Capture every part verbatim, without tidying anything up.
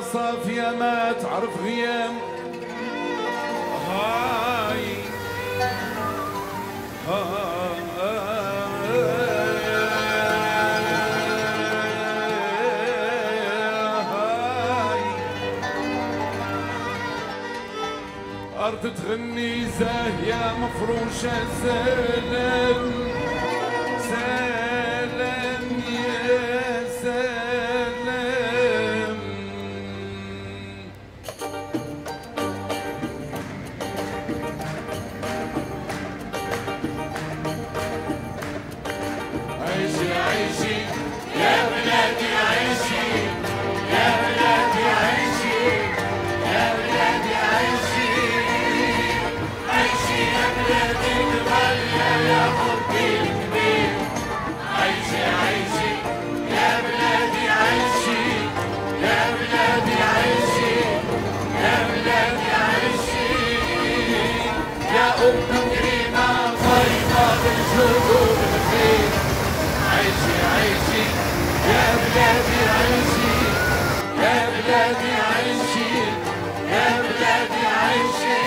صافية ما تعرف غيام. هاي هاي أرض تغني زاهية مفروشة سلام سلام يا سلام. عيشي عيشي يا بلادي عيشي يا بلادي عيشي يا بلادي عيشي عيشي يا بلادي الغالية يا حبي الكبير. عيشي عيشي يا بلادي عيشي يا بلادي عيشي يا بلادي عيشي يا أم كريمة طيبة بالجود وبالخير. عيشي عيشي يا بلادي عيشي يا بلادي عيشي يا بلادي عيشي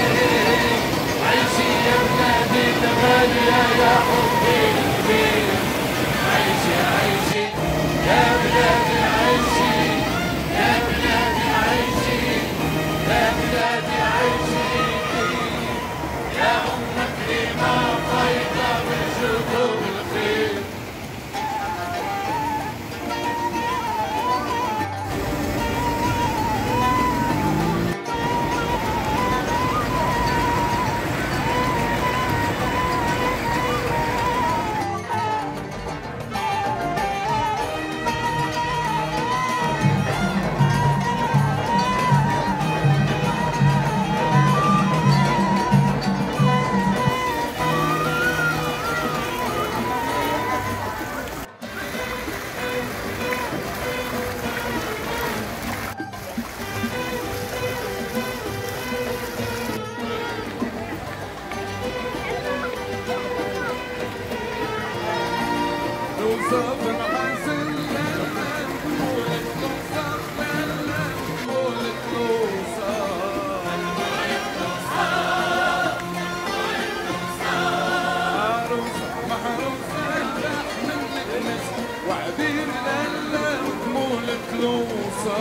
عيشي يا بلادي الغالية يا حبي الكبير. عيشي عيشي يا بلادي عيشي يا بلادي عيشي يا بلادي عيشي يا أم كريمة فايضة بالجود وبالخير. وعبير للا مول كلوصة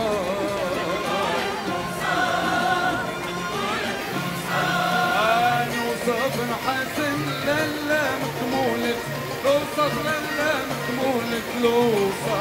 نوصف حسن للا مكمولة نوصف للا مكمولة كلوصة.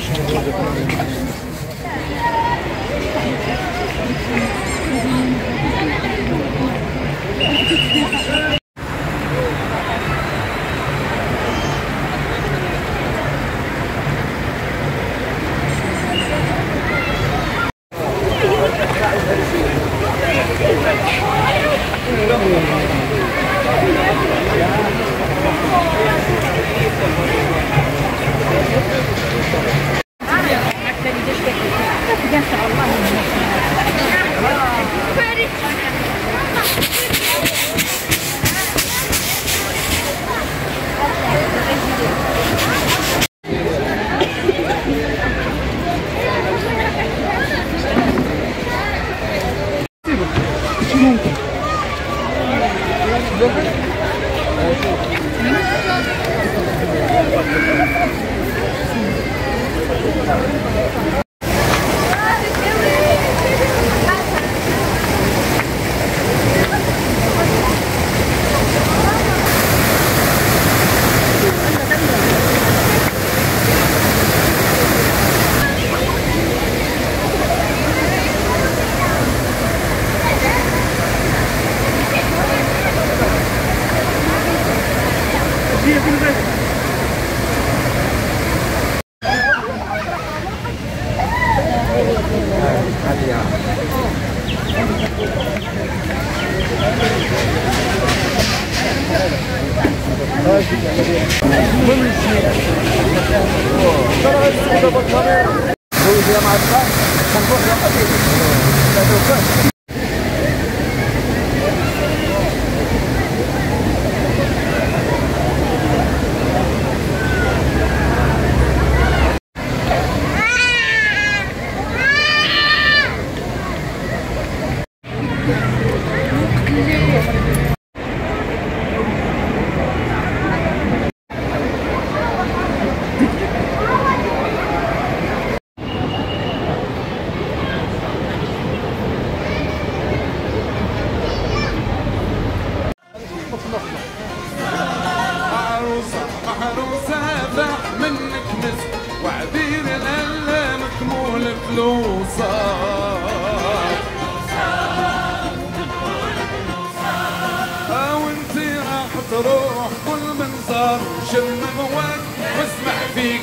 تروح كل منظر شم مواد واسمع فيك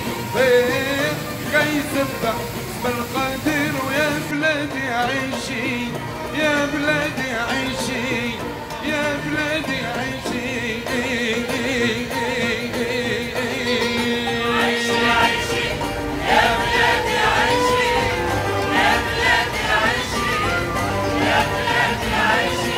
طير جاي سبح بالقدير ويا بلادي عيشي يا بلادي عيشي يا بلادي عيشي عيشي عيشي يا بلادي عيشي يا بلادي عيشي يا بلادي عيشي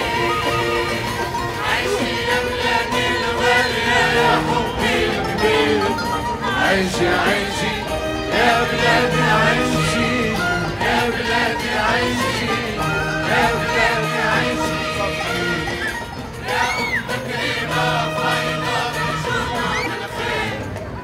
عيشي يا بلادي الغالية يا حبي الكبير عيشي عيشي يا بلادي عيشي يا بلادي عيشي يا بلادي عيشي يا أم كريمة فايضة بشموع الخير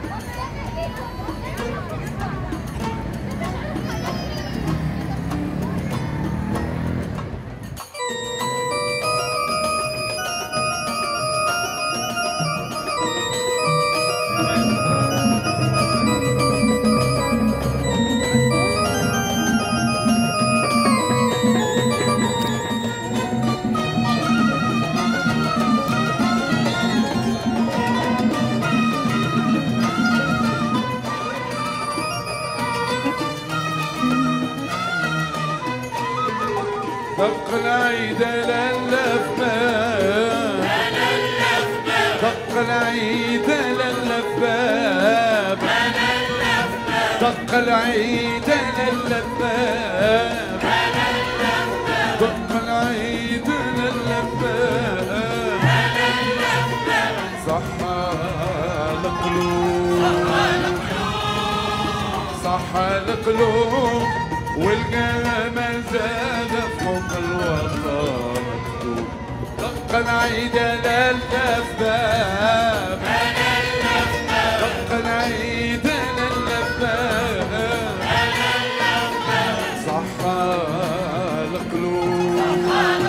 دق العيد للفباب دق العيد للفباب دق العيد للفباب دق العيد للفباب صحى القلوب صحى القلوب والقمر زاد في حب الوطن مكتوب دق العيد للفباب دق العيد للفباب صحى القلوب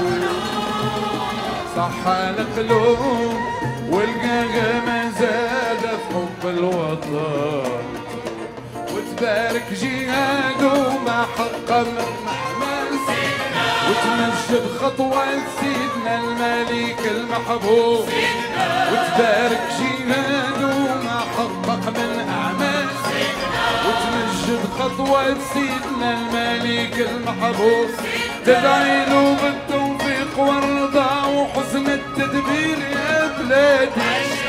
صحى القلوب والقمر زاد في حب الوطن وتبارك جهاده ما حقق حماس، وتمجد خطوة سيدنا الملك المحبوب، وتبارك جهاده ما حقق من أعمال، وتمجد خطوة سيدنا الملك المحبوب. تدعي له بالتوفيق والرضا وحسن التدبير يا بلادي،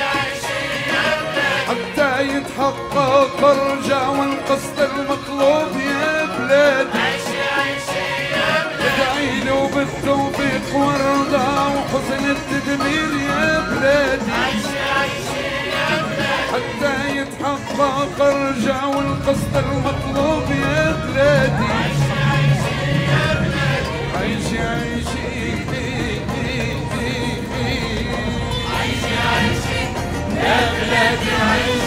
حتى يتحقق الرجا والقصد المطلوب يا بلادي. تدعي له بالتوفيق والرضا وحسن التدبير يا بلادي، حتى يتحقق الرجا والقصد المطلوب يا بلادي. عيشي عيشي عيشي عيشي يا بلادي عيشي.